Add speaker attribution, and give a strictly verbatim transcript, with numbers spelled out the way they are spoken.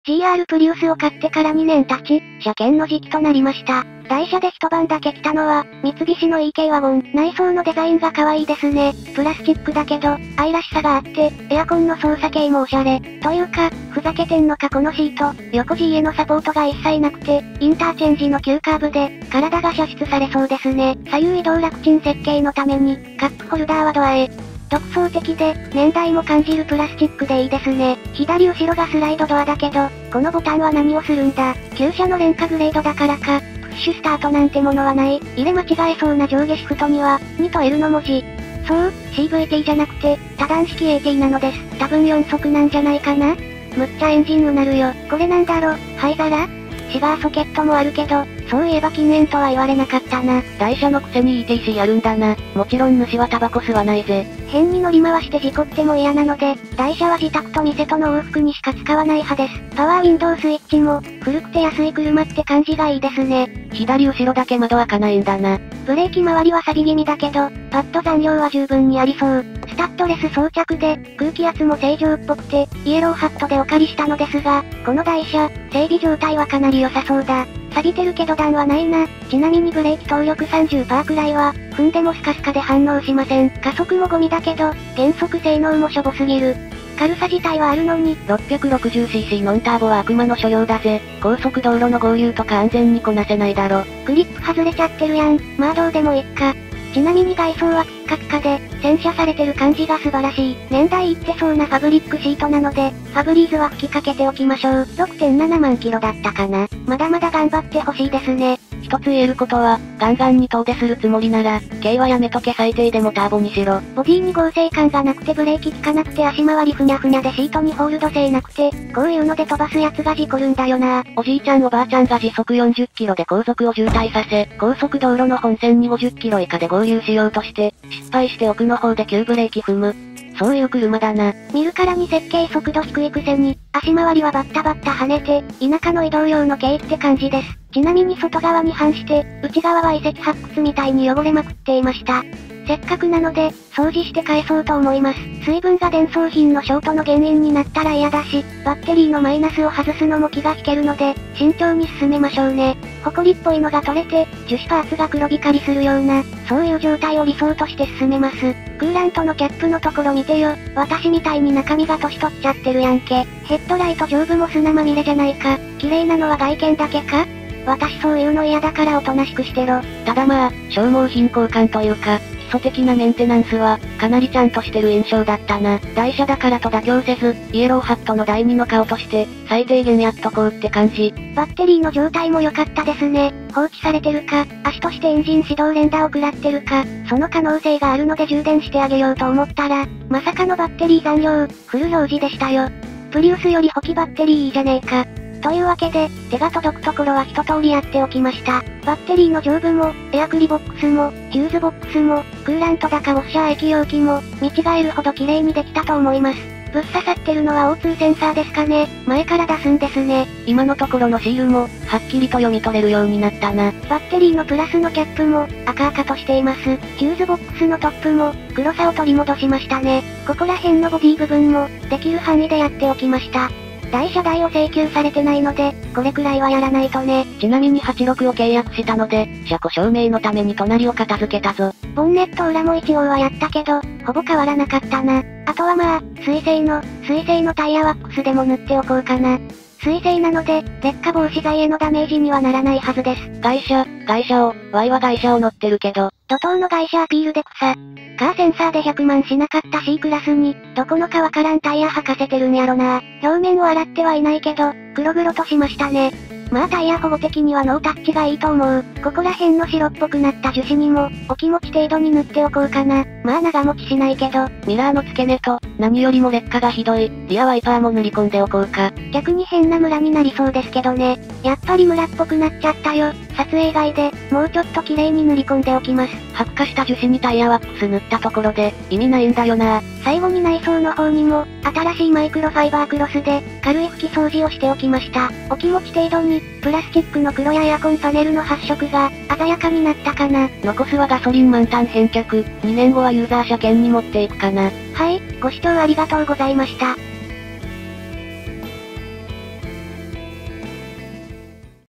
Speaker 1: ジーアール プリウスを買ってからにねん経ち、車検の時期となりました。台車で一晩だけ来たのは、三菱の イーケー ワゴン。内装のデザインが可愛いですね。プラスチックだけど、愛らしさがあって、エアコンの操作系もおしゃれ。というか、ふざけてんのかこのシート、横 ジー へのサポートが一切なくて、インターチェンジの急カーブで、体が射出されそうですね。左右移動楽ちん設計のために、カップホルダーはドアへ。独創的で、年代も感じるプラスチックでいいですね。左後ろがスライドドアだけど、このボタンは何をするんだ。旧車の廉価グレードだからか、プッシュスタートなんてものはない。入れ間違えそうな上下シフトには、にと L の文字。そう、シーブイティー じゃなくて、多段式 エーティー なのです。多分よん速なんじゃないかな。むっちゃエンジンうなるよ。これなんだろ、灰皿？シガーソケットもあるけど、そういえば禁煙とは言われなかったな。
Speaker 2: 台車のくせに イーティーシー やるんだな。もちろん主はタバコ吸わないぜ。
Speaker 1: 変に乗り回して事故っても嫌なので、台車は自宅と店との往復にしか使わない派です。パワーウィンドウスイッチも、古くて安い車って感じがいいですね。
Speaker 2: 左後ろだけ窓開かないんだな。
Speaker 1: ブレーキ周りは錆び気味だけど、パッド残量は十分にありそう。スタッドレス装着で、空気圧も正常っぽくて、イエローハットでお借りしたのですが、この台車、整備状態はかなり良さそうだ。錆びてるけど段はないな。ちなみにブレーキ投力 さんじゅっパーセント くらいは、踏んでもスカスカで反応しません。加速もゴミだけど、減速性能もしょぼすぎる。軽さ自体はあるのに、
Speaker 2: ろっぴゃくろくじゅうシーシー ノンターボは悪魔の所用だぜ。高速道路の合流とか安全にこなせないだろ。
Speaker 1: グリップ外れちゃってるやん。まあどうでもいっか。ちなみに外装はピッカピカで、洗車されてる感じが素晴らしい。年代いってそうなファブリックシートなので、ファブリーズは吹きかけておきましょう。ろくてんななまんキロだったかな。まだまだ頑張ってほしいですね。
Speaker 2: 一つ言えることは、ガンガンに遠出するつもりなら、軽はやめとけ最低でもターボにしろ。
Speaker 1: ボディに合成感がなくてブレーキ効かなくて足回りふにゃふにゃでシートにホールド性なくて、こういうので飛ばすやつが事故るんだよな。
Speaker 2: おじいちゃんおばあちゃんが時速よんじゅっキロで高速を渋滞させ、高速道路の本線にごじゅっキロ以下で合流しようとして、失敗して奥の方で急ブレーキ踏む。そういう車だな。
Speaker 1: 見るからに設計速度低いくせに、足回りはバッタバッタ跳ねて、田舎の移動用の軽って感じです。ちなみに外側に反して、内側は遺跡発掘みたいに汚れまくっていました。せっかくなので、掃除して返そうと思います。水分が伝送品のショートの原因になったら嫌だし、バッテリーのマイナスを外すのも気が引けるので、慎重に進めましょうね。ホコリっぽいのが取れて、樹脂パーツが黒光りするような、そういう状態を理想として進めます。クーラントのキャップのところ見てよ。私みたいに中身が年取っちゃってるやんけ。ヘッドライト上部も砂まみれじゃないか。綺麗なのは外見だけか？私そういうの嫌だからおとなしくしてろ。
Speaker 2: ただまあ、消耗品交換というか、基礎的なメンテナンスは、かなりちゃんとしてる印象だったな。台車だからと妥協せず、イエローハットのだいにの顔として、最低限やっとこうって感じ。
Speaker 1: バッテリーの状態も良かったですね。放置されてるか、足としてエンジン始動連打を食らってるか、その可能性があるので充電してあげようと思ったら、まさかのバッテリー残量、フル表示でしたよ。プリウスより補給バッテリーいいじゃねえか。というわけで、手が届くところは一通りやっておきました。バッテリーの上部も、エアクリボックスも、フューズボックスも、クーラントだかウォッシャー液容器も、見違えるほど綺麗にできたと思います。ぶっ刺さってるのは オーツー センサーですかね。前から出すんですね。
Speaker 2: 今のところのシールも、はっきりと読み取れるようになったな。
Speaker 1: バッテリーのプラスのキャップも、赤々としています。フューズボックスのトップも、黒さを取り戻しましたね。ここら辺のボディ部分も、できる範囲でやっておきました。台車代を請求されてないので、これくらいはやらないとね。
Speaker 2: ちなみにはちじゅうろくを契約したので、車庫証明のために隣を片付けたぞ。
Speaker 1: ボンネット裏も一応はやったけど、ほぼ変わらなかったな。あとはまあ、水性の、水性のタイヤワックスでも塗っておこうかな。水性なので、劣化防止剤へのダメージにはならないはずです。
Speaker 2: 外車、外車を、Y は外車を乗ってるけど。
Speaker 1: 怒涛の外車アピールで草。カーセンサーでひゃくまんしなかった C クラスに、どこのかわからんタイヤ履かせてるんやろな。表面を洗ってはいないけど、黒々としましたね。まあタイヤ保護的にはノータッチがいいと思う。ここら辺の白っぽくなった樹脂にも、お気持ち程度に塗っておこうかな。まあ長持ちしないけど。
Speaker 2: ミラーの付け根と、何よりも劣化がひどい、リアワイパーも塗り込んでおこうか。
Speaker 1: 逆に変なムラになりそうですけどね。やっぱりムラっぽくなっちゃったよ。撮影外で、もうちょっと綺麗に塗り込んでおきます。
Speaker 2: 白化した樹脂にタイヤワックス塗ったところで、意味ないんだよな。
Speaker 1: 最後に内装の方にも、新しいマイクロファイバークロスで、軽い拭き掃除をしておきました。お気持ち程度に、プラスチックの黒やエアコンパネルの発色が、鮮やかになったかな。
Speaker 2: 残すはガソリン満タン返却、にねんごはユーザー車検に持っていくかな。
Speaker 1: はい、ご視聴ありがとうございました。